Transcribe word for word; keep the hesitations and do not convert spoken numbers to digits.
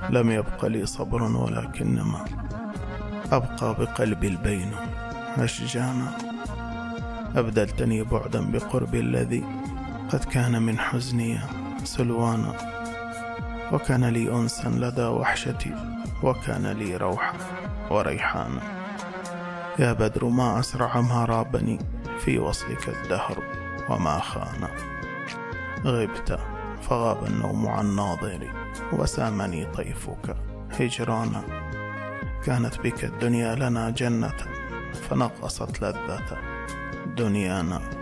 لم يبق لي صبر ولكنما أبقى بقلبي البين أشجانا. أبدلتني بعدا بقرب الذي قد كان من حزني سلوانا، وكان لي أنسا لدى وحشتي، وكان لي روحا وريحانا. يا بدر ما أسرع ما رابني في وصلك الدهر وما خان. غبت فغاب النوم عن ناظري، وسامني طيفك هجرانا. كانت بك الدنيا لنا جنة، فنقصت لذة دنيانا.